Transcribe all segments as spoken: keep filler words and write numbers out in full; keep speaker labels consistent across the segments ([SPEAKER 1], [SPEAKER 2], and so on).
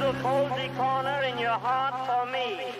[SPEAKER 1] little cozy corner in your heart for me.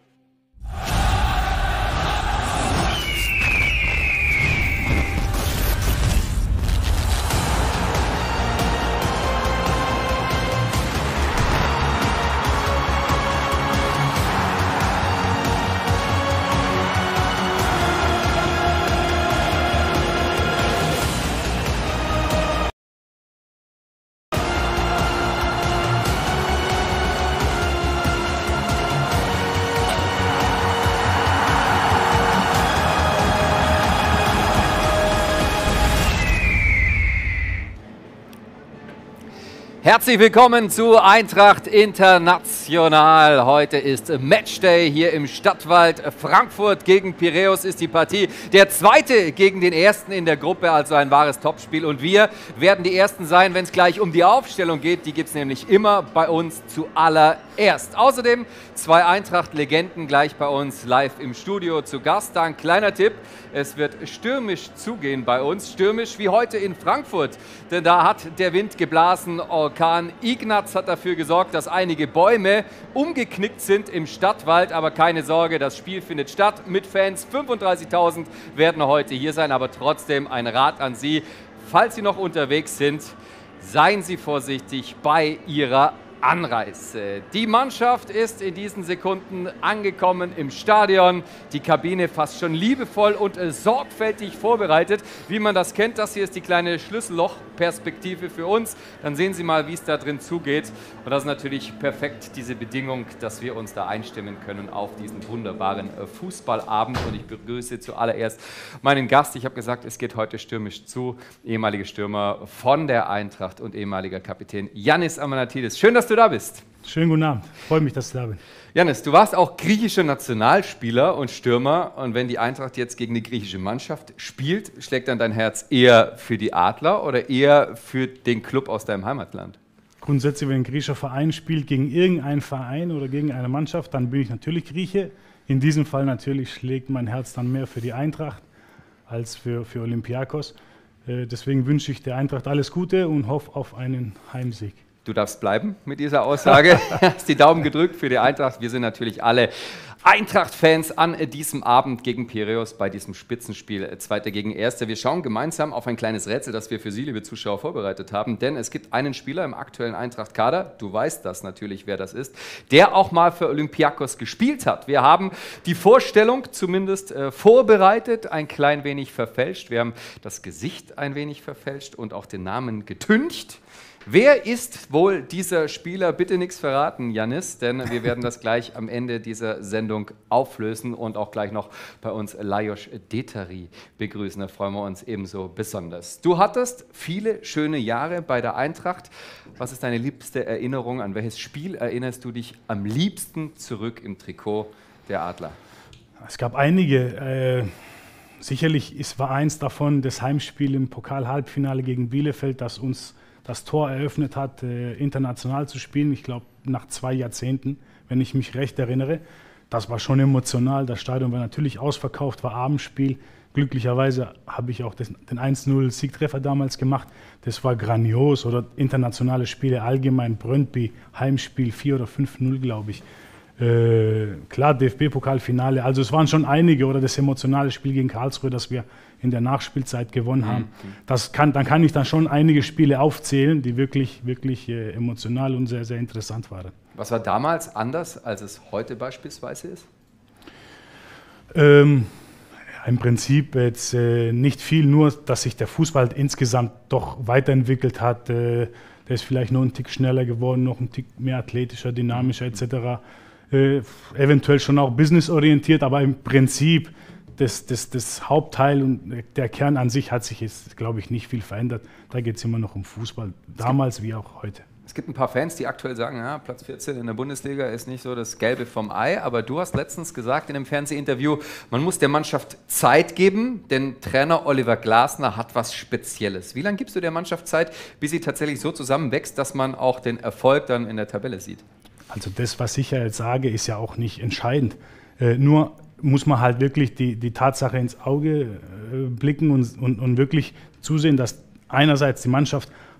[SPEAKER 2] Herzlich willkommen zu Eintracht International. Heute ist Matchday hier im Stadtwald. Frankfurt gegen Piräus ist die Partie. Der zweite gegen den ersten in der Gruppe, also ein wahres Topspiel. Und wir werden die Ersten sein, wenn es gleich um die Aufstellung geht. Die gibt es nämlich immer bei uns zuallererst. Außerdem zwei Eintracht-Legenden gleich bei uns live im Studio zu Gast. Da ein kleiner Tipp, es wird stürmisch zugehen bei uns. Stürmisch wie heute in Frankfurt, denn da hat der Wind geblasen. Orkan Ignaz hat dafür gesorgt, dass einige Bäume umgeknickt sind im Stadtwald. Aber keine Sorge, das Spiel findet statt mit Fans. fünfunddreißigtausend werden heute hier sein, aber trotzdem ein Rat an Sie. Falls Sie noch unterwegs sind, seien Sie vorsichtig bei Ihrer Anreise. Die Mannschaft ist in diesen Sekunden angekommen im Stadion. Die Kabine fast schon liebevoll und äh, sorgfältig vorbereitet. Wie man das kennt, das hier ist die kleine Schlüsselloch-Perspektive für uns. Dann sehen Sie mal, wie es da drin zugeht. Und das ist natürlich perfekt, diese Bedingung, dass wir uns da einstimmen können auf diesen wunderbaren äh, Fußballabend. Und ich begrüße zuallererst meinen Gast. Ich habe gesagt, es geht heute stürmisch zu. Ehemaliger Stürmer von der Eintracht und ehemaliger Kapitän Yannis Amanatidis. Schön, dass du da bist.
[SPEAKER 3] Schönen guten Abend. Freue mich, dass du da bist.
[SPEAKER 2] Yannis, du warst auch griechischer Nationalspieler und Stürmer. Und wenn die Eintracht jetzt gegen die griechische Mannschaft spielt, schlägt dann dein Herz eher für die Adler oder eher für den Club aus deinem Heimatland?
[SPEAKER 3] Grundsätzlich, wenn ein griechischer Verein spielt gegen irgendeinen Verein oder gegen eine Mannschaft, dann bin ich natürlich Grieche. In diesem Fall natürlich schlägt mein Herz dann mehr für die Eintracht als für, für Olympiakos. Deswegen wünsche ich der Eintracht alles Gute und hoffe auf einen Heimsieg.
[SPEAKER 2] Du darfst bleiben mit dieser Aussage. Hast die Daumen gedrückt für die Eintracht. Wir sind natürlich alle Eintracht-Fans an diesem Abend gegen Piräus bei diesem Spitzenspiel Zweiter gegen Erster. Wir schauen gemeinsam auf ein kleines Rätsel, das wir für Sie, liebe Zuschauer, vorbereitet haben. Denn es gibt einen Spieler im aktuellen Eintracht-Kader, du weißt das natürlich, wer das ist, der auch mal für Olympiakos gespielt hat. Wir haben die Vorstellung zumindest äh, vorbereitet, ein klein wenig verfälscht. Wir haben das Gesicht ein wenig verfälscht und auch den Namen getüncht. Wer ist wohl dieser Spieler? Bitte nichts verraten, Yannis, denn wir werden das gleich am Ende dieser Sendung auflösen und auch gleich noch bei uns Lajos Detari begrüßen. Da freuen wir uns ebenso besonders. Du hattest viele schöne Jahre bei der Eintracht. Was ist deine liebste Erinnerung? An welches Spiel erinnerst du dich am liebsten zurück im Trikot der Adler?
[SPEAKER 3] Es gab einige. Äh, sicherlich ist, war eins davon das Heimspiel im Pokal-Halbfinale gegen Bielefeld, das uns das Tor eröffnet hat, äh, international zu spielen. Ich glaube, nach zwei Jahrzehnten, wenn ich mich recht erinnere. Das war schon emotional. Das Stadion war natürlich ausverkauft, war Abendspiel. Glücklicherweise habe ich auch das, den eins null Siegtreffer damals gemacht. Das war grandios. Oder internationale Spiele allgemein. Brøndby, Heimspiel vier oder fünf null, glaube ich. Äh, klar, D F B-Pokalfinale. Also es waren schon einige. Oder das emotionale Spiel gegen Karlsruhe, das wir in der Nachspielzeit gewonnen haben. Das kann, dann kann ich dann schon einige Spiele aufzählen, die wirklich, wirklich äh, emotional und sehr, sehr interessant waren.
[SPEAKER 2] Was war damals anders, als es heute beispielsweise ist?
[SPEAKER 3] Ähm, Im Prinzip jetzt äh, nicht viel, nur dass sich der Fußball insgesamt doch weiterentwickelt hat. Äh, der ist vielleicht noch ein Tick schneller geworden, noch ein Tick mehr athletischer, dynamischer et cetera. Äh, eventuell schon auch businessorientiert, aber im Prinzip Das, das, das Hauptteil und der Kern an sich hat sich jetzt, glaube ich, nicht viel verändert. Da geht es immer noch um Fußball, damals wie auch heute.
[SPEAKER 2] Es gibt ein paar Fans, die aktuell sagen, ja, Platz vierzehn in der Bundesliga ist nicht so das Gelbe vom Ei, aber du hast letztens gesagt in einem Fernsehinterview, man muss der Mannschaft Zeit geben, denn Trainer Oliver Glasner hat was Spezielles. Wie lange gibst du der Mannschaft Zeit, bis sie tatsächlich so zusammenwächst, dass man auch den Erfolg dann in der Tabelle sieht?
[SPEAKER 3] Also das, was ich ja jetzt sage, ist ja auch nicht entscheidend. Äh, nur muss man halt wirklich die, die Tatsache ins Auge äh, blicken und, und, und wirklich zusehen, dass einerseits die Mannschaft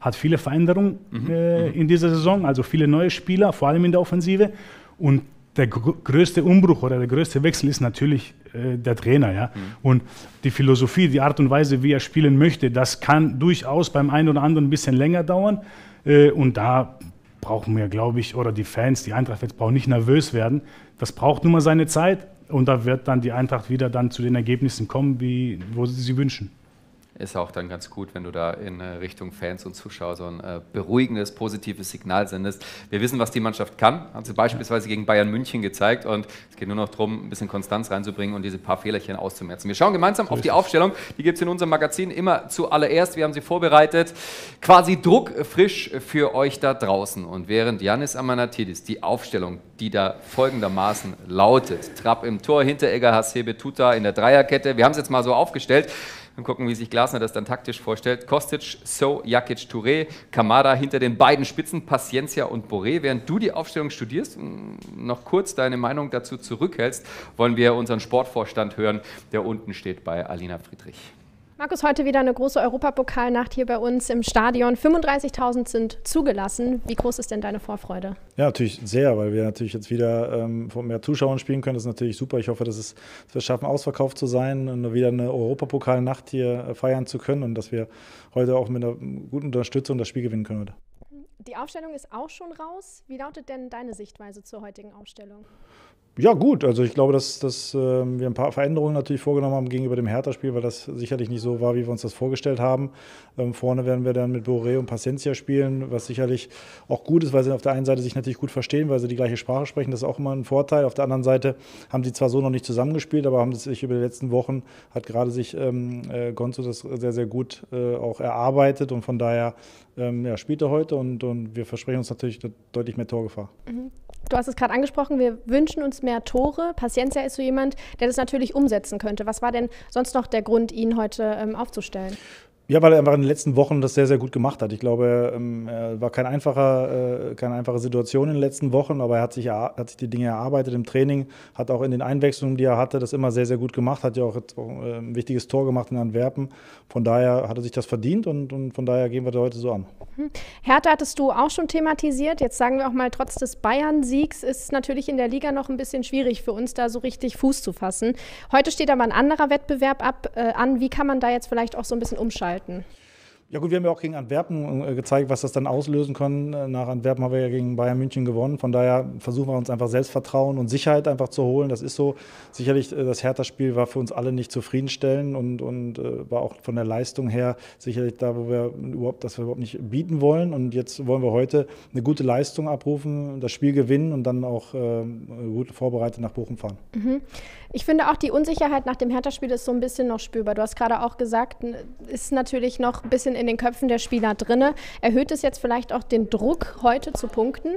[SPEAKER 3] hat viele Veränderungen mhm. äh, in dieser Saison, also viele neue Spieler, vor allem in der Offensive. Und der gr größte Umbruch oder der größte Wechsel ist natürlich äh, der Trainer. Ja? Mhm. Und die Philosophie, die Art und Weise, wie er spielen möchte, das kann durchaus beim einen oder anderen ein bisschen länger dauern. Äh, und da brauchen wir, glaube ich, oder die Fans, die Eintracht-Fans brauchen nicht nervös werden. Das braucht nur mal seine Zeit und da wird dann die Eintracht wieder dann zu den Ergebnissen kommen, wie, wo sie sie wünschen.
[SPEAKER 2] Ist auch dann ganz gut, wenn du da in Richtung Fans und Zuschauer so ein äh, beruhigendes, positives Signal sendest. Wir wissen, was die Mannschaft kann, hat sie beispielsweise gegen Bayern München gezeigt und es geht nur noch darum, ein bisschen Konstanz reinzubringen und diese paar Fehlerchen auszumerzen. Wir schauen gemeinsam so auf die es. Aufstellung, die gibt es in unserem Magazin immer zuallererst. Wir haben sie vorbereitet, quasi druckfrisch für euch da draußen. Und während Yannis Amanatidis die Aufstellung, die da folgendermaßen lautet, Trapp im Tor, Hinteregger, Hasebe, Tuta in der Dreierkette, wir haben es jetzt mal so aufgestellt. Und gucken, wie sich Glasner das dann taktisch vorstellt. Kostic, So, Jakic, Touré, Kamada hinter den beiden Spitzen, Paciencia und Boré. Während du die Aufstellung studierst und noch kurz deine Meinung dazu zurückhältst, wollen wir unseren Sportvorstand hören, der unten steht bei Alina Friedrich.
[SPEAKER 4] Markus, heute wieder eine große Europapokalnacht hier bei uns im Stadion. fünfunddreißigtausend sind zugelassen. Wie groß ist denn deine Vorfreude?
[SPEAKER 5] Ja, natürlich sehr, weil wir natürlich jetzt wieder ähm, vor mehr Zuschauern spielen können. Das ist natürlich super. Ich hoffe, dass, es, dass wir es schaffen, ausverkauft zu sein und wieder eine Europapokalnacht hier äh, feiern zu können und dass wir heute auch mit einer guten Unterstützung das Spiel gewinnen können heute.
[SPEAKER 4] Die Aufstellung ist auch schon raus. Wie lautet denn deine Sichtweise zur heutigen Aufstellung?
[SPEAKER 5] Ja gut, also ich glaube, dass, dass äh, wir ein paar Veränderungen natürlich vorgenommen haben gegenüber dem Hertha-Spiel, weil das sicherlich nicht so war, wie wir uns das vorgestellt haben. Ähm, vorne werden wir dann mit Boré und Paciencia spielen, was sicherlich auch gut ist, weil sie auf der einen Seite sich natürlich gut verstehen, weil sie die gleiche Sprache sprechen, das ist auch immer ein Vorteil. Auf der anderen Seite haben sie zwar so noch nicht zusammengespielt, aber haben sich über die letzten Wochen, hat gerade sich ähm, äh, Gonzo das sehr, sehr gut äh, auch erarbeitet und von daher ähm, ja, spielt er heute und, und wir versprechen uns natürlich deutlich mehr Torgefahr.
[SPEAKER 4] Mhm. Du hast es gerade angesprochen, wir wünschen uns mehr Tore. Paciencia ist so jemand, der das natürlich umsetzen könnte. Was war denn sonst noch der Grund, ihn heute ähm, aufzustellen?
[SPEAKER 5] Ja, weil er einfach in den letzten Wochen das sehr, sehr gut gemacht hat. Ich glaube, er war kein einfacher, keine einfache Situation in den letzten Wochen, aber er hat sich, hat sich die Dinge erarbeitet im Training, hat auch in den Einwechslungen, die er hatte, das immer sehr, sehr gut gemacht, hat ja auch ein wichtiges Tor gemacht in Antwerpen. Von daher hat er sich das verdient und, und von daher gehen wir da heute so an.
[SPEAKER 4] Hertha hattest du auch schon thematisiert. Jetzt sagen wir auch mal, trotz des Bayern-Siegs ist es natürlich in der Liga noch ein bisschen schwierig für uns, da so richtig Fuß zu fassen. Heute steht aber ein anderer Wettbewerb ab, äh, an. Wie kann man da jetzt vielleicht auch so ein bisschen umschalten?
[SPEAKER 5] Ja gut, wir haben ja auch gegen Antwerpen gezeigt, was das dann auslösen kann. Nach Antwerpen haben wir ja gegen Bayern München gewonnen. Von daher versuchen wir uns einfach Selbstvertrauen und Sicherheit einfach zu holen. Das ist so. Sicherlich, das Hertha-Spiel war für uns alle nicht zufriedenstellend und, und war auch von der Leistung her sicherlich da, wo wir überhaupt, dass wir überhaupt nicht bieten wollen. Und jetzt wollen wir heute eine gute Leistung abrufen, das Spiel gewinnen und dann auch äh, gut vorbereitet nach Bochum fahren.
[SPEAKER 4] Mhm. Ich finde auch, die Unsicherheit nach dem Hertha-Spiel ist so ein bisschen noch spürbar. Du hast gerade auch gesagt, ist natürlich noch ein bisschen in den Köpfen der Spieler drin. Erhöht es jetzt vielleicht auch den Druck, heute zu punkten?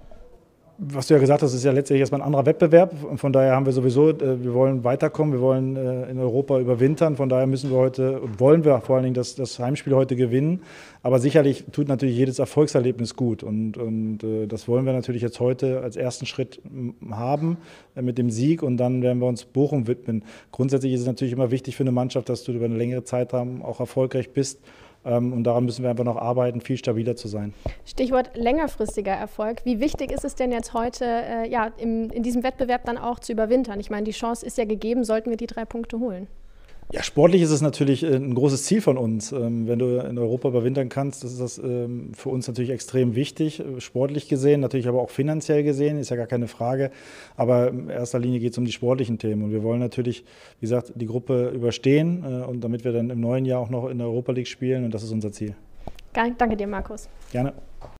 [SPEAKER 5] Was du ja gesagt hast, ist ja letztlich erstmal ein anderer Wettbewerb. Von daher haben wir sowieso, wir wollen weiterkommen, wir wollen in Europa überwintern. Von daher müssen wir heute, wollen wir vor allen Dingen das, das Heimspiel heute gewinnen. Aber sicherlich tut natürlich jedes Erfolgserlebnis gut. Und, und das wollen wir natürlich jetzt heute als ersten Schritt haben mit dem Sieg. Und dann werden wir uns Bochum widmen. Grundsätzlich ist es natürlich immer wichtig für eine Mannschaft, dass du über eine längere Zeit auch erfolgreich bist. Und daran müssen wir einfach noch arbeiten, viel stabiler zu sein.
[SPEAKER 4] Stichwort längerfristiger Erfolg. Wie wichtig ist es denn jetzt heute, äh, ja, im, in diesem Wettbewerb dann auch zu überwintern? Ich meine, die Chance ist ja gegeben, sollten wir die drei Punkte holen.
[SPEAKER 5] Ja, sportlich ist es natürlich ein großes Ziel von uns. Wenn du in Europa überwintern kannst, das ist das für uns natürlich extrem wichtig, sportlich gesehen, natürlich aber auch finanziell gesehen, ist ja gar keine Frage. Aber in erster Linie geht es um die sportlichen Themen. Und wir wollen natürlich, wie gesagt, die Gruppe überstehen und damit wir dann im neuen Jahr auch noch in der Europa League spielen. Und das ist unser Ziel.
[SPEAKER 4] Danke dir, Markus.
[SPEAKER 5] Gerne.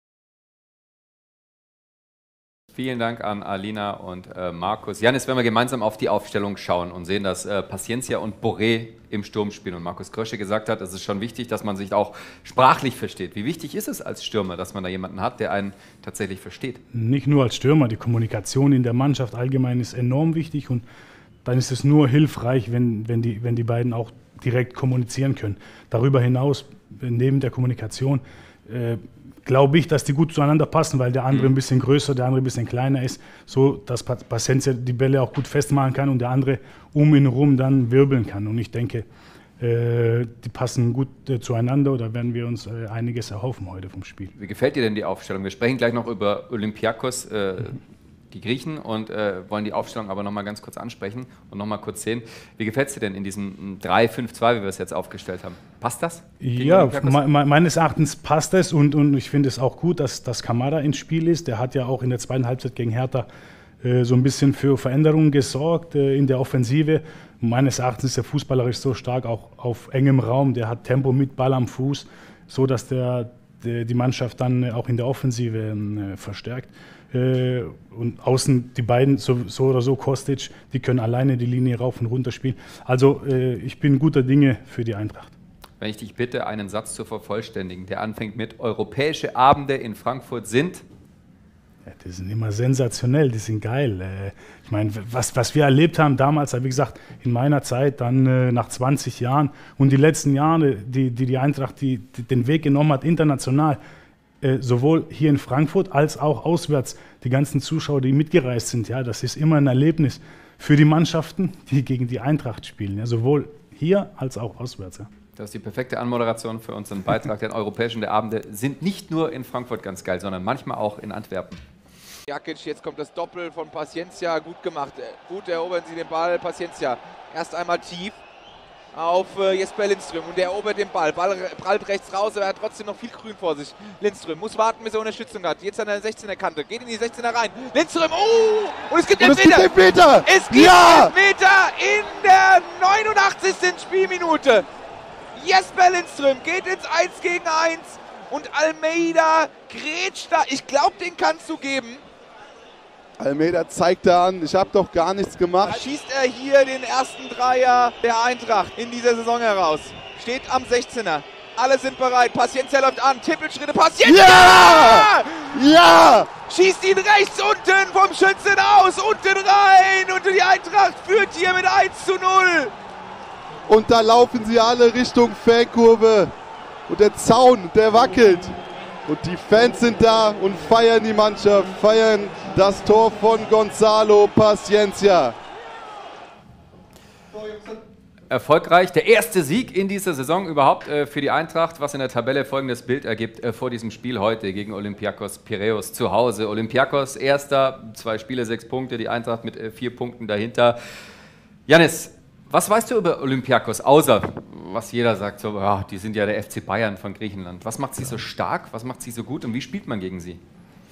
[SPEAKER 2] Vielen Dank an Alina und äh, Markus. Yannis, wenn wir gemeinsam auf die Aufstellung schauen und sehen, dass äh, Paciencia und Boré im Sturm spielen und Markus Krösche gesagt hat, es ist schon wichtig, dass man sich auch sprachlich versteht. Wie wichtig ist es als Stürmer, dass man da jemanden hat, der einen tatsächlich versteht?
[SPEAKER 3] Nicht nur als Stürmer, die Kommunikation in der Mannschaft allgemein ist enorm wichtig und dann ist es nur hilfreich, wenn, wenn, die, wenn die beiden auch direkt kommunizieren können. Darüber hinaus, neben der Kommunikation, äh, glaube ich, dass die gut zueinander passen, weil der andere ein bisschen größer, der andere ein bisschen kleiner ist, so dass Paciencia die Bälle auch gut festmachen kann und der andere um ihn herum dann wirbeln kann. Und ich denke, Äh, die passen gut äh, zueinander, da werden wir uns äh, einiges erhoffen heute vom Spiel.
[SPEAKER 2] Wie gefällt dir denn die Aufstellung? Wir sprechen gleich noch über Olympiakos, äh, die Griechen, und äh, wollen die Aufstellung aber noch mal ganz kurz ansprechen und noch mal kurz sehen. Wie gefällt es dir denn in diesem drei fünf zwei, wie wir es jetzt aufgestellt haben? Passt das?
[SPEAKER 3] Ja, me me meines Erachtens passt es, und, und ich finde es auch gut, dass, dass Kamada ins Spiel ist. Der hat ja auch in der zweiten Halbzeit gegen Hertha äh, so ein bisschen für Veränderungen gesorgt äh, in der Offensive. Meines Erachtens ist der fußballerisch so stark, auch auf engem Raum. Der hat Tempo mit Ball am Fuß, so dass der, der die Mannschaft dann auch in der Offensive äh, verstärkt. Äh, und außen die beiden, so, so oder so Kostic, die können alleine die Linie rauf und runter spielen. Also äh, ich bin guter Dinge für die Eintracht.
[SPEAKER 2] Wenn ich dich bitte, einen Satz zu vervollständigen, der anfängt mit: Europäische Abende in Frankfurt sind...
[SPEAKER 3] Ja, die sind immer sensationell, die sind geil. Äh, ich meine, was, was wir erlebt haben damals, wie gesagt, in meiner Zeit, dann äh, nach zwanzig Jahren und die letzten Jahre, die die, die Eintracht die, die den Weg genommen hat, international, sowohl hier in Frankfurt als auch auswärts, die ganzen Zuschauer, die mitgereist sind, ja, das ist immer ein Erlebnis für die Mannschaften, die gegen die Eintracht spielen, ja, sowohl hier als auch auswärts. Ja.
[SPEAKER 2] Das ist die perfekte Anmoderation für unseren Beitrag, denn Europäische Abende sind nicht nur in Frankfurt ganz geil, sondern manchmal auch in Antwerpen.
[SPEAKER 6] Jakic, jetzt kommt das Doppel von Paciencia, gut gemacht, gut erobern sie den Ball, Paciencia erst einmal tief auf äh, Jesper Lindström, und der erobert den Ball, Ball prallt rechts raus, aber er hat trotzdem noch viel Grün vor sich. Lindström muss warten, bis er Unterstützung hat, jetzt an der sechzehner Kante, geht in die sechzehner rein, Lindström, oh, und es gibt Elfmeter! Es gibt
[SPEAKER 7] ja!
[SPEAKER 6] Elfmeter in der neunundachtzigsten Spielminute. Jesper Lindström geht ins eins gegen eins und Almeida grätscht da, ich glaube, den kannst du geben.
[SPEAKER 7] Almeida zeigt da an, ich habe doch gar nichts
[SPEAKER 6] Da
[SPEAKER 7] gemacht.
[SPEAKER 6] schießt er hier den ersten Dreier der Eintracht in dieser Saison heraus. Steht am sechzehner. Alle sind bereit. Paciencia läuft an. Tippelschritte. Paciencia!
[SPEAKER 7] Ja! Ja!
[SPEAKER 6] Schießt ihn rechts unten vom Schützen aus. Unten rein. Und die Eintracht führt hier mit eins zu null.
[SPEAKER 7] Und da laufen sie alle Richtung Fankurve. Und der Zaun, der wackelt. Und die Fans sind da und feiern die Mannschaft, feiern das Tor von Gonzalo Paciencia.
[SPEAKER 2] Erfolgreich, der erste Sieg in dieser Saison überhaupt äh, für die Eintracht, was in der Tabelle folgendes Bild ergibt äh, vor diesem Spiel heute gegen Olympiakos Piräus zu Hause. Olympiakos erster, zwei Spiele, sechs Punkte, die Eintracht mit äh, vier Punkten dahinter. Jannis, was weißt du über Olympiakos, außer was jeder sagt, so, ja, die sind ja der F C Bayern von Griechenland. Was macht sie so stark, was macht sie so gut und wie spielt man gegen sie?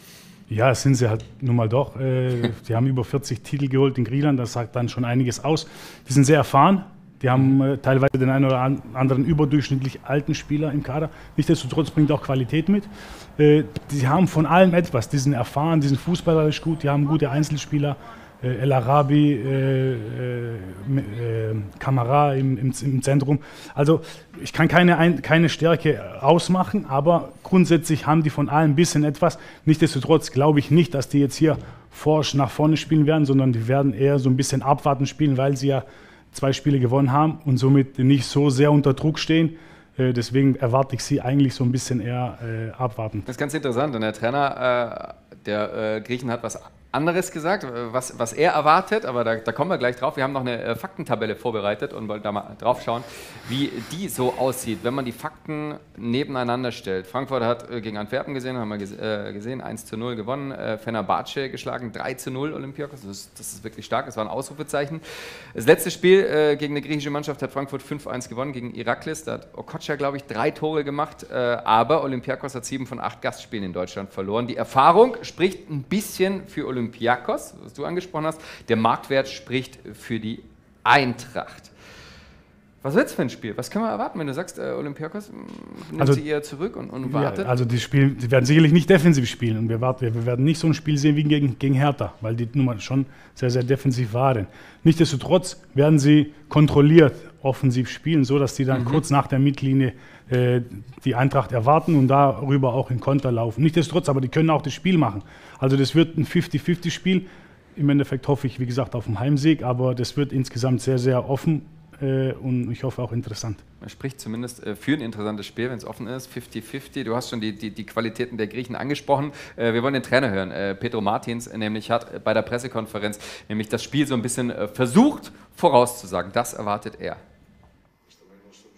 [SPEAKER 3] Ja, das sind sie halt nun mal doch. Äh, die haben über vierzig Titel geholt in Griechenland, das sagt dann schon einiges aus. Die sind sehr erfahren, die haben äh, teilweise den einen oder anderen überdurchschnittlich alten Spieler im Kader. Nichtsdestotrotz bringt auch Qualität mit. Äh, die haben von allem etwas, die sind erfahren, die sind fußballerisch gut, die haben gute Einzelspieler. El Arabi, äh, äh, äh, Kamara im, im, im Zentrum. Also ich kann keine, ein, keine Stärke ausmachen, aber grundsätzlich haben die von allem ein bisschen etwas. Nichtsdestotrotz glaube ich nicht, dass die jetzt hier forsch nach vorne spielen werden, sondern die werden eher so ein bisschen abwarten spielen, weil sie ja zwei Spiele gewonnen haben und somit nicht so sehr unter Druck stehen. Äh, deswegen erwarte ich sie eigentlich so ein bisschen eher äh, abwarten.
[SPEAKER 2] Das ist ganz interessant, und der Trainer äh, der äh, Griechen hat was anderes gesagt, was, was er erwartet, aber da, da kommen wir gleich drauf. Wir haben noch eine äh, Faktentabelle vorbereitet und wollen da mal drauf schauen, wie die so aussieht, wenn man die Fakten nebeneinander stellt. Frankfurt hat äh, gegen Antwerpen gesehen, haben wir ges äh, gesehen, eins zu null gewonnen, äh, Fenerbahce geschlagen, drei zu null Olympiakos, das ist, das ist wirklich stark, das war ein Ausrufezeichen. Das letzte Spiel äh, gegen eine griechische Mannschaft hat Frankfurt fünf eins gewonnen, gegen Iraklis, da hat Okocha, glaube ich, drei Tore gemacht, äh, aber Olympiakos hat sieben von acht Gastspielen in Deutschland verloren. Die Erfahrung spricht ein bisschen für Olympiakos. Olympiakos, was du angesprochen hast, der Marktwert spricht für die Eintracht. Was wird es für ein Spiel? Was können wir erwarten, wenn du sagst, äh, Olympiakos nimmt
[SPEAKER 3] also,
[SPEAKER 2] sie eher zurück und, und wartet?
[SPEAKER 3] Ja, also die, spielen, die werden sicherlich nicht defensiv spielen und wir, warten, wir werden nicht so ein Spiel sehen wie gegen, gegen Hertha, weil die nun mal schon sehr, sehr defensiv waren. Nichtsdestotrotz werden sie kontrolliert offensiv spielen, so dass die dann mhm. kurz nach der Mittellinie äh, die Eintracht erwarten und darüber auch in Konter laufen. Nichtsdestotrotz, aber die können auch das Spiel machen. Also das wird ein fünfzig fünfzig Spiel. Im Endeffekt hoffe ich, wie gesagt, auf einen Heimsieg, aber das wird insgesamt sehr, sehr offen äh, und ich hoffe auch interessant.
[SPEAKER 2] Man spricht zumindest äh, für ein interessantes Spiel, wenn es offen ist, fünfzig fünfzig. Du hast schon die, die, die Qualitäten der Griechen angesprochen. Äh, wir wollen den Trainer hören. Äh, Pedro Martins nämlich hat bei der Pressekonferenz nämlich das Spiel so ein bisschen äh, versucht vorauszusagen. Das erwartet er.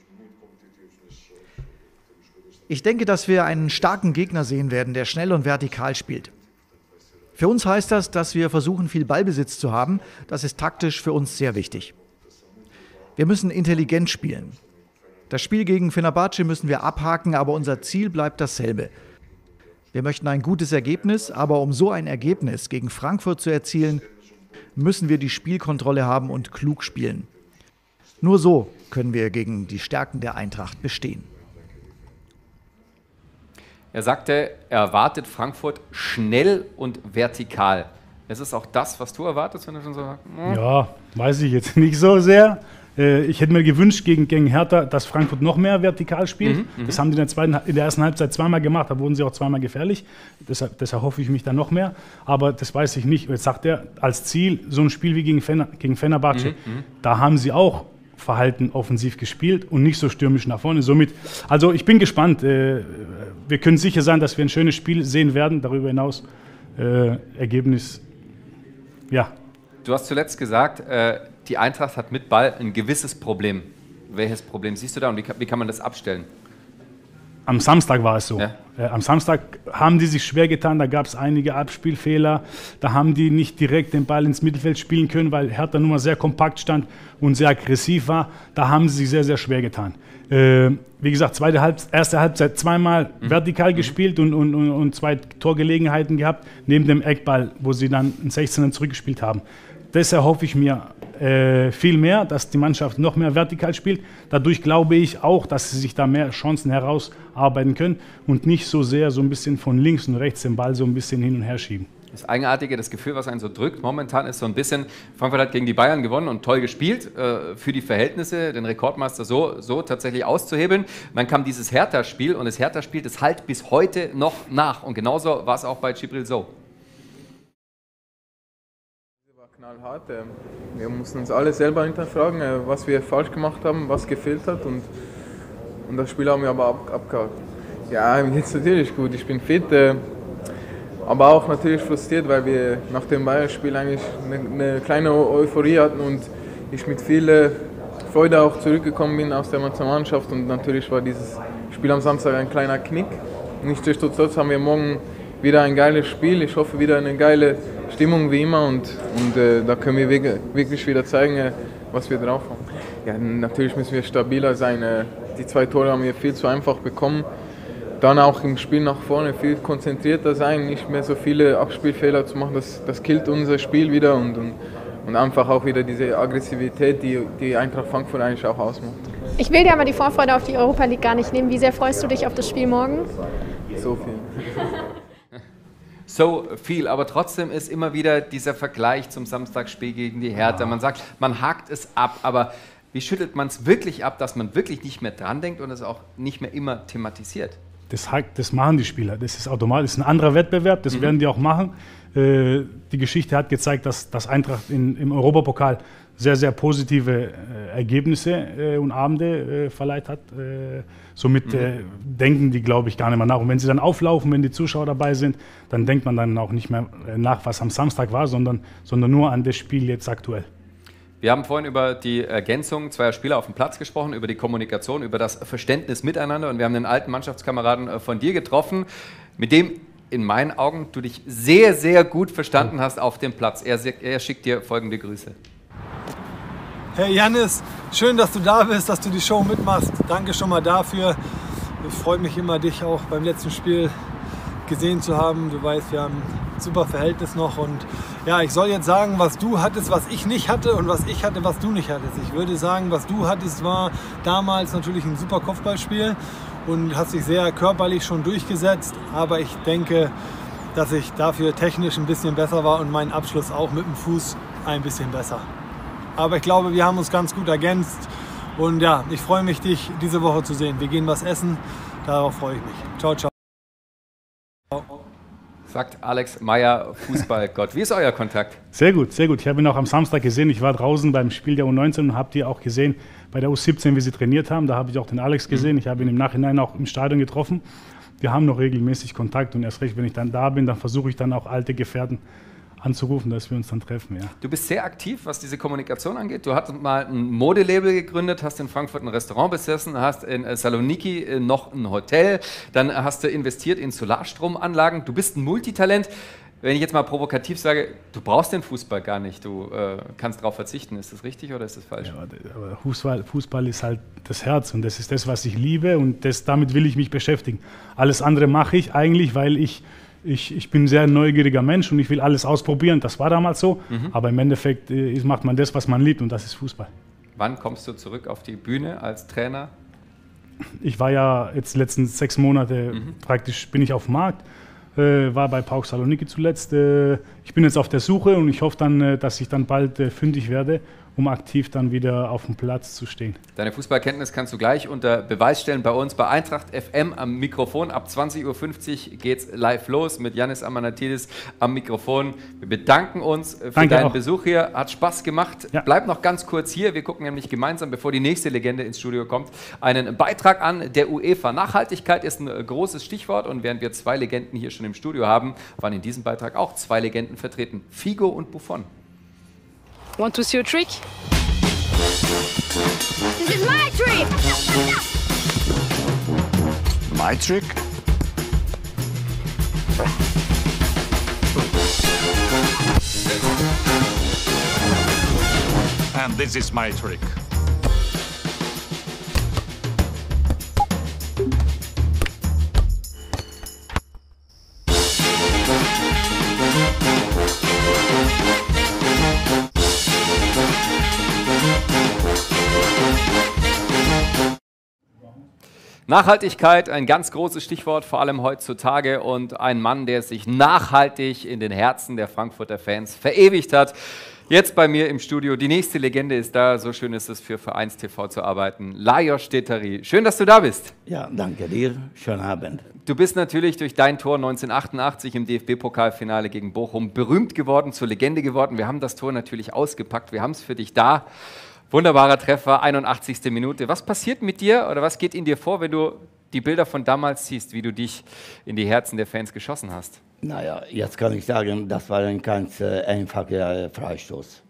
[SPEAKER 8] Ich denke, dass wir einen starken Gegner sehen werden, der schnell und vertikal spielt. Für uns heißt das, dass wir versuchen, viel Ballbesitz zu haben. Das ist taktisch für uns sehr wichtig. Wir müssen intelligent spielen. Das Spiel gegen Fenerbahce müssen wir abhaken, aber unser Ziel bleibt dasselbe. Wir möchten ein gutes Ergebnis, aber um so ein Ergebnis gegen Frankfurt zu erzielen, müssen wir die Spielkontrolle haben und klug spielen. Nur so können wir gegen die Stärken der Eintracht bestehen.
[SPEAKER 2] Er sagte, er erwartet Frankfurt schnell und vertikal. Ist es auch das, was du erwartest, wenn du schon so sagst? Hm.
[SPEAKER 3] Ja, weiß ich jetzt nicht so sehr. Äh, ich hätte mir gewünscht gegen, gegen Hertha, dass Frankfurt noch mehr vertikal spielt. Mhm, das haben die in der, zweiten, in der ersten Halbzeit zweimal gemacht, da wurden sie auch zweimal gefährlich. Deshalb, deshalb hoffe ich mich da noch mehr. Aber das weiß ich nicht. Jetzt sagt er, als Ziel so ein Spiel wie gegen, Fener, gegen Fenerbahce. Mhm, da haben sie auch verhalten offensiv gespielt und nicht so stürmisch nach vorne. Somit, also ich bin gespannt. Äh, wir können sicher sein, dass wir ein schönes Spiel sehen werden. Darüber hinaus äh, Ergebnis, ja.
[SPEAKER 2] Du hast zuletzt gesagt, äh, die Eintracht hat mit Ball ein gewisses Problem. Welches Problem siehst du da und wie kann, wie kann man das abstellen?
[SPEAKER 3] Am Samstag war es so.
[SPEAKER 2] Ja.
[SPEAKER 3] Äh, am Samstag haben die sich schwer getan, da gab es einige Abspielfehler. Da haben die nicht direkt den Ball ins Mittelfeld spielen können, weil Hertha nun mal sehr kompakt stand und sehr aggressiv war. Da haben sie sich sehr, sehr schwer getan. Äh, wie gesagt, zweite Halb erste Halbzeit zweimal mhm. vertikal mhm. gespielt und, und, und, und zwei Torgelegenheiten gehabt, neben dem Eckball, wo sie dann einen sechzehner zurückgespielt haben. Deshalb hoffe ich mir äh, viel mehr, dass die Mannschaft noch mehr vertikal spielt. Dadurch glaube ich auch, dass sie sich da mehr Chancen herausarbeiten können und nicht so sehr so ein bisschen von links und rechts den Ball so ein bisschen hin und her schieben.
[SPEAKER 2] Das Eigenartige, das Gefühl, was einen so drückt momentan, ist so ein bisschen, Frankfurt hat gegen die Bayern gewonnen und toll gespielt, äh, für die Verhältnisse, den Rekordmeister so, so tatsächlich auszuhebeln. Dann kam dieses Hertha-Spiel und das Hertha-Spiel, das halt bis heute noch nach. Und genauso war es auch bei Djibril Sow.
[SPEAKER 9] Knallhart. Wir mussten uns alle selber hinterfragen, was wir falsch gemacht haben, was gefehlt hat und, und das Spiel haben wir aber ab, abgehakt. Ja, mir geht's natürlich gut, ich bin fit, aber auch natürlich frustriert, weil wir nach dem Bayern-Spiel eigentlich eine, eine kleine Euphorie hatten und ich mit viel Freude auch zurückgekommen bin aus der Nationalmannschaft und natürlich war dieses Spiel am Samstag ein kleiner Knick. Nichtsdestotrotz haben wir morgen wieder ein geiles Spiel, ich hoffe wieder eine geile Stimmung wie immer und, und äh, da können wir wirklich wieder zeigen, äh, was wir drauf haben. Ja, natürlich müssen wir stabiler sein. Äh, die zwei Tore haben wir viel zu einfach bekommen. Dann auch im Spiel nach vorne viel konzentrierter sein, nicht mehr so viele Abspielfehler zu machen. Das, das killt unser Spiel wieder und, und, und einfach auch wieder diese Aggressivität, die die Eintracht Frankfurt eigentlich auch ausmacht.
[SPEAKER 4] Ich will dir aber die Vorfreude auf die Europa League gar nicht nehmen. Wie sehr freust du dich auf das Spiel morgen?
[SPEAKER 9] So viel.
[SPEAKER 2] So viel, aber trotzdem ist immer wieder dieser Vergleich zum Samstagsspiel gegen die Hertha. Man sagt, man hakt es ab, aber wie schüttelt man es wirklich ab, dass man wirklich nicht mehr dran denkt und es auch nicht mehr immer thematisiert?
[SPEAKER 3] Das, das machen die Spieler, das ist automatisch, das ist ein anderer Wettbewerb, das mhm. werden die auch machen. Äh, die Geschichte hat gezeigt, dass, dass Eintracht in, im Europapokal sehr, sehr positive äh, Ergebnisse äh, und Abende äh, verleiht hat. Äh, somit äh, denken die, glaube ich, gar nicht mehr nach. Und wenn sie dann auflaufen, wenn die Zuschauer dabei sind, dann denkt man dann auch nicht mehr nach, was am Samstag war, sondern, sondern nur an das Spiel jetzt aktuell.
[SPEAKER 2] Wir haben vorhin über die Ergänzung zweier Spieler auf dem Platz gesprochen, über die Kommunikation, über das Verständnis miteinander. Und wir haben einen alten Mannschaftskameraden von dir getroffen, mit dem in meinen Augen du dich sehr, sehr gut verstanden hast auf dem Platz. Er, er schickt dir folgende Grüße.
[SPEAKER 10] Hey Jannis, schön, dass du da bist, dass du die Show mitmachst. Danke schon mal dafür. Es freut mich immer, dich auch beim letzten Spiel gesehen zu haben. Du weißt, wir haben ein super Verhältnis noch. Und ja, ich soll jetzt sagen, was du hattest, was ich nicht hatte und was ich hatte, was du nicht hattest. Ich würde sagen, was du hattest, war damals natürlich ein super Kopfballspiel und hast dich sehr körperlich schon durchgesetzt. Aber ich denke, dass ich dafür technisch ein bisschen besser war und mein Abschluss auch mit dem Fuß ein bisschen besser. Aber ich glaube, wir haben uns ganz gut ergänzt. Und ja, ich freue mich, dich diese Woche zu sehen. Wir gehen was essen, darauf freue ich mich. Ciao, ciao.
[SPEAKER 2] Sagt Alex Meyer, Fußballgott. Wie ist euer Kontakt?
[SPEAKER 3] Sehr gut, sehr gut. Ich habe ihn auch am Samstag gesehen. Ich war draußen beim Spiel der U neunzehn und habe die auch gesehen bei der U siebzehn, wie sie trainiert haben. Da habe ich auch den Alex gesehen. Ich habe ihn im Nachhinein auch im Stadion getroffen. Wir haben noch regelmäßig Kontakt und erst recht, wenn ich dann da bin, dann versuche ich dann auch alte Gefährten anzurufen, dass wir uns dann treffen. Ja.
[SPEAKER 2] Du bist sehr aktiv, was diese Kommunikation angeht. Du hast mal ein Modelabel gegründet, hast in Frankfurt ein Restaurant besessen, hast in Saloniki noch ein Hotel, dann hast du investiert in Solarstromanlagen. Du bist ein Multitalent. Wenn ich jetzt mal provokativ sage, du brauchst den Fußball gar nicht, du äh, kannst darauf verzichten. Ist das richtig oder ist das falsch?
[SPEAKER 3] Ja, aber Fußball, Fußball ist halt das Herz und das ist das, was ich liebe und das, damit will ich mich beschäftigen. Alles andere mache ich eigentlich, weil ich, ich, ich bin ein sehr neugieriger Mensch und ich will alles ausprobieren. Das war damals so, mhm. aber im Endeffekt äh, macht man das, was man liebt und das ist Fußball.
[SPEAKER 2] Wann kommst du zurück auf die Bühne als Trainer?
[SPEAKER 3] Ich war ja jetzt die letzten sechs Monate mhm. praktisch, bin ich auf dem Markt. Äh, war bei PAOK Saloniki zuletzt. Äh, ich bin jetzt auf der Suche und ich hoffe dann, äh, dass ich dann bald äh, fündig werde, um aktiv dann wieder auf dem Platz zu stehen.
[SPEAKER 2] Deine Fußballkenntnis kannst du gleich unter Beweis stellen bei uns bei Eintracht F M am Mikrofon. Ab zwanzig Uhr fünfzig geht's live los mit Yannis Amanatidis am Mikrofon. Wir bedanken uns für
[SPEAKER 3] Danke
[SPEAKER 2] deinen
[SPEAKER 3] auch.
[SPEAKER 2] Besuch hier. Hat Spaß gemacht.
[SPEAKER 3] Ja.
[SPEAKER 2] Bleib noch ganz kurz hier. Wir gucken nämlich gemeinsam, bevor die nächste Legende ins Studio kommt, einen Beitrag an der UEFA. Nachhaltigkeit ist ein großes Stichwort und während wir zwei Legenden hier schon im Studio haben, waren in diesem Beitrag auch zwei Legenden vertreten. Figo und Buffon.
[SPEAKER 11] Want to see a trick?
[SPEAKER 12] This is my trick!
[SPEAKER 13] My trick? And this is my trick.
[SPEAKER 2] Nachhaltigkeit, ein ganz großes Stichwort, vor allem heutzutage, und ein Mann, der sich nachhaltig in den Herzen der Frankfurter Fans verewigt hat. Jetzt bei mir im Studio, die nächste Legende ist da, so schön ist es für Vereins T V zu arbeiten, Lajos Tetteri. Schön, dass du da bist.
[SPEAKER 14] Ja, danke dir, schönen Abend.
[SPEAKER 2] Du bist natürlich durch dein Tor neunzehnhundertachtundachtzig im D F B-Pokalfinale gegen Bochum berühmt geworden, zur Legende geworden. Wir haben das Tor natürlich ausgepackt, wir haben es für dich da. Wunderbarer Treffer, einundachtzigste Minute. Was passiert mit dir oder was geht in dir vor, wenn du die Bilder von damals siehst, wie du dich in die Herzen der Fans geschossen hast?
[SPEAKER 14] Naja, jetzt kann ich sagen, das war ein ganz äh, einfacher Freistoß.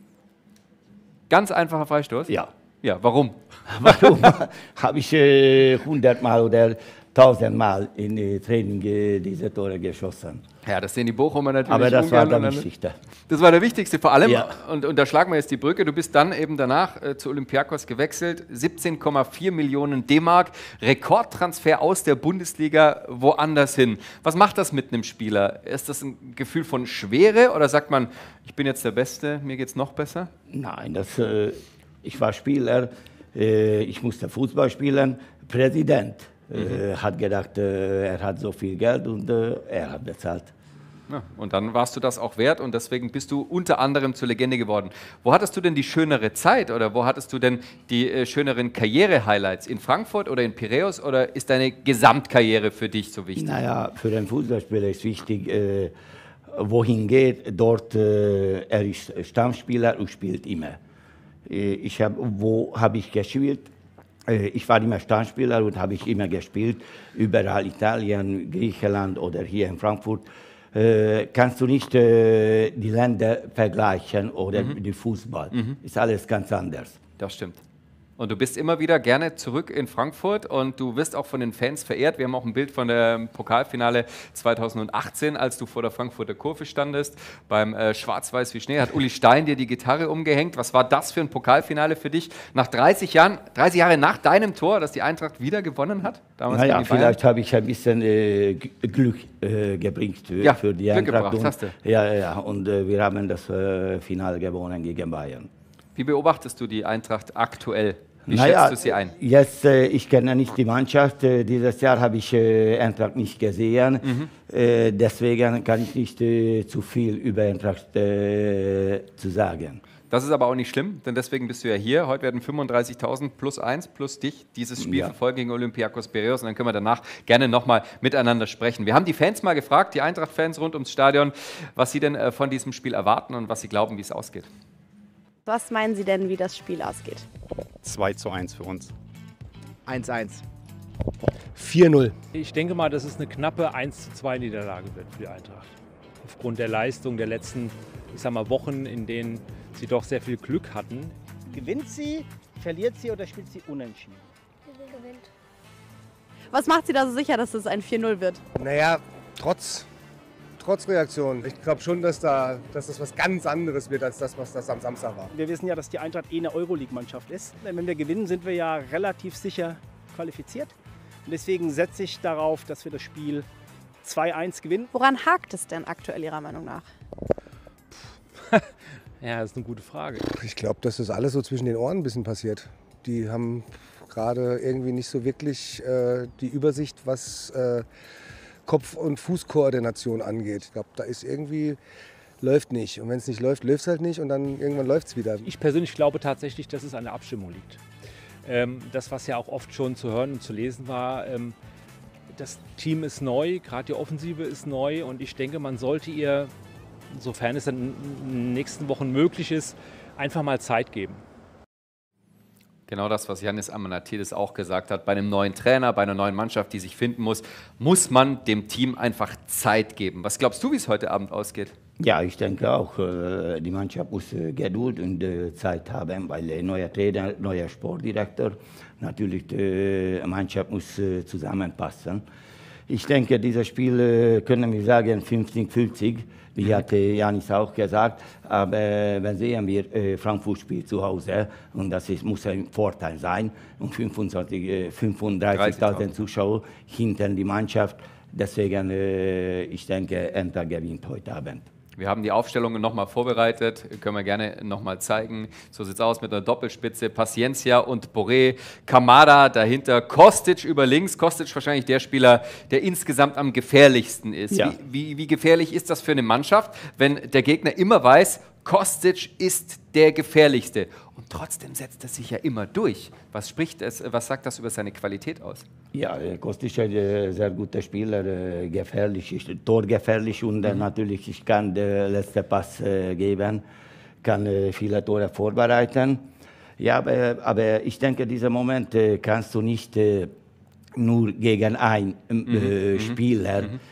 [SPEAKER 2] Ganz einfacher Freistoß?
[SPEAKER 14] Ja.
[SPEAKER 2] Ja, warum?
[SPEAKER 14] Warum? Habe ich äh, hundertmal oder tausendmal in äh, Training äh, diese Tore geschossen.
[SPEAKER 2] Ja, das sehen die Bochumer natürlich.
[SPEAKER 14] Aber das war
[SPEAKER 2] ungern
[SPEAKER 14] der
[SPEAKER 2] und dann-
[SPEAKER 14] Wichtigste.
[SPEAKER 2] Das war der wichtigste, vor allem,
[SPEAKER 14] Ja.
[SPEAKER 2] und, und da schlagen wir jetzt die Brücke, du bist dann eben danach äh, zu Olympiakos gewechselt, siebzehn Komma vier Millionen D-Mark, Rekordtransfer aus der Bundesliga woanders hin. Was macht das mit einem Spieler? Ist das ein Gefühl von Schwere oder sagt man, ich bin jetzt der Beste, mir geht's noch besser?
[SPEAKER 14] Nein, das, äh, ich war Spieler, äh, ich musste Fußball spielen. Präsident äh, hat gedacht, äh, er hat so viel Geld und äh, er hat bezahlt.
[SPEAKER 2] Ja, und dann warst du das auch wert und deswegen bist du unter anderem zur Legende geworden. Wo hattest du denn die schönere Zeit oder wo hattest du denn die äh, schöneren Karriere-Highlights? In Frankfurt oder in Piräus oder ist deine Gesamtkarriere für dich so wichtig?
[SPEAKER 14] Naja, für einen Fußballspieler ist wichtig, äh, wohin geht. Dort, äh, er ist Stammspieler und spielt immer. Äh, ich hab, wo habe ich gespielt? Äh, ich war immer Stammspieler und habe ich immer gespielt. Überall Italien, Griechenland oder hier in Frankfurt. Äh, kannst du nicht äh, die Länder vergleichen oder
[SPEAKER 2] Mhm.
[SPEAKER 14] die Fußball.
[SPEAKER 2] Mhm.
[SPEAKER 14] Ist alles ganz anders.
[SPEAKER 2] Das stimmt. Und du bist immer wieder gerne zurück in Frankfurt und du wirst auch von den Fans verehrt. Wir haben auch ein Bild von dem Pokalfinale zweitausendachtzehn, als du vor der Frankfurter Kurve standest. Beim äh, Schwarz-Weiß wie Schnee hat Uli Stein dir die Gitarre umgehängt. Was war das für ein Pokalfinale für dich? Nach dreißig Jahren, dreißig Jahre nach deinem Tor, dass die Eintracht wieder gewonnen hat? Damals
[SPEAKER 14] Naja,
[SPEAKER 2] gegen die Bayern?
[SPEAKER 14] vielleicht habe ich ein bisschen äh, G- Glück äh, gebracht für,
[SPEAKER 2] Ja,
[SPEAKER 14] für die
[SPEAKER 2] Glück
[SPEAKER 14] Eintracht.
[SPEAKER 2] gebracht,
[SPEAKER 14] Und-
[SPEAKER 2] hast du.
[SPEAKER 14] Ja, ja, ja, und äh, wir haben das äh, Finale gewonnen gegen Bayern.
[SPEAKER 2] Wie beobachtest du die Eintracht aktuell? Wie
[SPEAKER 14] Naja,
[SPEAKER 2] schätzt du sie ein?
[SPEAKER 14] Jetzt, äh, ich kenne nicht die Mannschaft. Äh, dieses Jahr habe ich äh, Eintracht nicht gesehen.
[SPEAKER 2] Mhm.
[SPEAKER 14] Äh, deswegen kann ich nicht äh, zu viel über Eintracht äh, zu sagen.
[SPEAKER 2] Das ist aber auch nicht schlimm, denn deswegen bist du ja hier. Heute werden fünfunddreißigtausend plus eins plus dich dieses Spiel
[SPEAKER 14] Ja.
[SPEAKER 2] verfolgen gegen Olympiakos Piräus und dann können wir danach gerne nochmal miteinander sprechen. Wir haben die Fans mal gefragt, die Eintracht-Fans rund ums Stadion, was sie denn äh, von diesem Spiel erwarten und was sie glauben, wie es ausgeht.
[SPEAKER 15] Was meinen Sie denn, wie das Spiel ausgeht?
[SPEAKER 16] zwei zu eins für uns.
[SPEAKER 17] eins eins.
[SPEAKER 18] vier null. Ich denke mal, dass es eine knappe eins zu zwei Niederlage wird für die Eintracht.
[SPEAKER 12] aufgrund der Leistung der letzten, ich sag mal, Wochen, in denen sie doch sehr viel Glück hatten.
[SPEAKER 18] Gewinnt sie, verliert sie oder spielt sie unentschieden?
[SPEAKER 15] Sie gewinnt. Was macht Sie da so sicher, dass es ein vier null wird?
[SPEAKER 19] Naja, trotz, trotz Reaktion. Ich glaube schon, dass, da, dass das was ganz anderes wird, als das, was das am Samstag war.
[SPEAKER 18] Wir wissen ja, dass die Eintracht eh eine Euroleague-Mannschaft ist. Wenn wir gewinnen, sind wir ja relativ sicher qualifiziert. Und deswegen setze ich darauf, dass wir das Spiel zwei eins gewinnen.
[SPEAKER 15] Woran hakt es denn aktuell Ihrer Meinung nach?
[SPEAKER 12] Ja, das ist eine gute Frage.
[SPEAKER 19] Ich glaube, dass das alles so zwischen den Ohren ein bisschen passiert. Die haben gerade irgendwie nicht so wirklich äh, die Übersicht, was äh, Kopf- und Fußkoordination angeht. Ich glaube, da ist irgendwie, läuft nicht. Und wenn es nicht läuft, läuft es halt nicht und dann irgendwann läuft es wieder.
[SPEAKER 12] Ich persönlich glaube tatsächlich, dass es an der Abstimmung liegt. Ähm, das, was ja auch oft schon zu hören und zu lesen war, ähm, das Team ist neu, gerade die Offensive ist neu und ich denke, man sollte ihr, sofern es dann in den nächsten Wochen möglich ist, einfach mal Zeit geben.
[SPEAKER 2] Genau das, was Yannis Amanatidis auch gesagt hat. Bei einem neuen Trainer, bei einer neuen Mannschaft, die sich finden muss, muss man dem Team einfach Zeit geben. Was glaubst du, wie es heute Abend ausgeht?
[SPEAKER 14] Ja, ich denke auch, die Mannschaft muss Geduld und Zeit haben, weil neuer Trainer, neuer Sportdirektor, natürlich die Mannschaft muss zusammenpassen. Ich denke, dieses Spiel können wir sagen fünfzig fünfzig, wie hat Yannis auch gesagt. Aber wenn sehen wir, Frankfurt spielt zu Hause und das ist, muss ein Vorteil sein. Und fünfunddreißigtausend Zuschauer hinter die Mannschaft. Deswegen, ich denke, Enter gewinnt heute Abend.
[SPEAKER 2] Wir haben die Aufstellungen nochmal vorbereitet, können wir gerne nochmal zeigen. So sieht es aus mit einer Doppelspitze, Paciencia und Borré, Kamada dahinter, Kostic über links. Kostic wahrscheinlich der Spieler, der insgesamt am gefährlichsten ist.
[SPEAKER 14] Ja.
[SPEAKER 2] Wie, wie, wie gefährlich ist das für eine Mannschaft, wenn der Gegner immer weiß, Kostic ist der gefährlichste und trotzdem setzt er sich ja immer durch. Was spricht es, was sagt das über seine Qualität aus?
[SPEAKER 14] Ja, Kostic ist ein sehr guter Spieler, gefährlich, torgefährlich und mhm. natürlich ich kann den letzten Pass geben, kann viele Tore vorbereiten. Ja, aber, aber ich denke, diesen Moment kannst du nicht nur gegen einen mhm. Spieler mhm.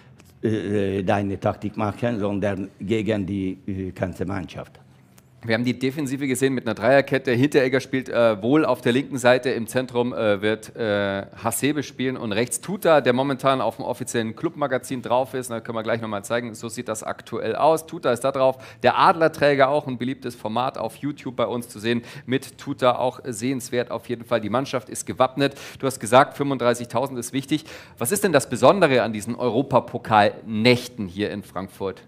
[SPEAKER 14] deine Taktik machen, sondern gegen die ganze Mannschaft.
[SPEAKER 2] Wir haben die Defensive gesehen mit einer Dreierkette. Hinteregger spielt äh, wohl auf der linken Seite. Im Zentrum äh, wird äh, Hasebe spielen und rechts Tuta, der momentan auf dem offiziellen Clubmagazin drauf ist. Da können wir gleich nochmal zeigen, so sieht das aktuell aus. Tuta ist da drauf. Der Adlerträger, auch ein beliebtes Format auf YouTube bei uns zu sehen. Mit Tuta auch sehenswert auf jeden Fall. Die Mannschaft ist gewappnet. Du hast gesagt, fünfunddreißigtausend ist wichtig. Was ist denn das Besondere an diesen Europapokalnächten hier in Frankfurt?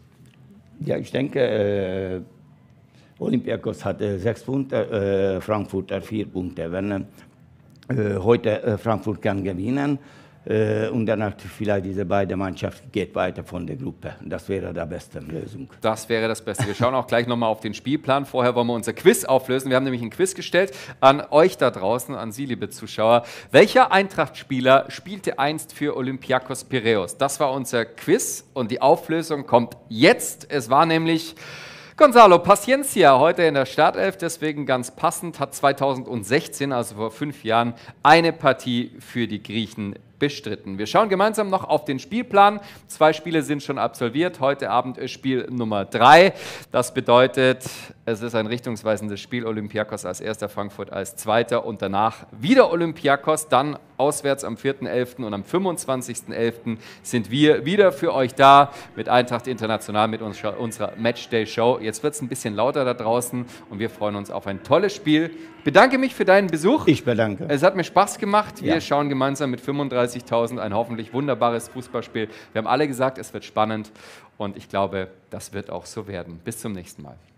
[SPEAKER 14] Ja, ich denke, äh Olympiakos hat äh, sechs Punkte, äh, Frankfurt hat vier Punkte. Wenn äh, heute äh, Frankfurt kann gewinnen äh, und danach vielleicht diese beiden Mannschaften geht weiter von der Gruppe. Das wäre die beste Lösung.
[SPEAKER 2] Das wäre das Beste. Wir schauen auch gleich nochmal auf den Spielplan. Vorher wollen wir unser Quiz auflösen. Wir haben nämlich ein Quiz gestellt an euch da draußen, an Sie, liebe Zuschauer. Welcher Eintracht-Spieler spielte einst für Olympiakos Piräus? Das war unser Quiz und die Auflösung kommt jetzt. Es war nämlich Gonzalo Paciencia, heute in der Startelf, deswegen ganz passend, hat zweitausendsechzehn, also vor fünf Jahren, eine Partie für die Griechen bestritten. Wir schauen gemeinsam noch auf den Spielplan. Zwei Spiele sind schon absolviert. Heute Abend ist Spiel Nummer drei. Das bedeutet, es ist ein richtungsweisendes Spiel. Olympiakos als erster, Frankfurt als zweiter und danach wieder Olympiakos. Dann auswärts am vierten elften und am fünfundzwanzigsten elften sind wir wieder für euch da mit Eintracht International, mit unserer Matchday-Show. Jetzt wird es ein bisschen lauter da draußen und wir freuen uns auf ein tolles Spiel. Ich bedanke mich für deinen Besuch.
[SPEAKER 14] Ich bedanke.
[SPEAKER 2] Es hat mir Spaß gemacht. Wir
[SPEAKER 14] Ja.
[SPEAKER 2] schauen gemeinsam mit fünfunddreißigtausend ein hoffentlich wunderbares Fußballspiel. Wir haben alle gesagt, es wird spannend und ich glaube, das wird auch so werden. Bis zum nächsten Mal.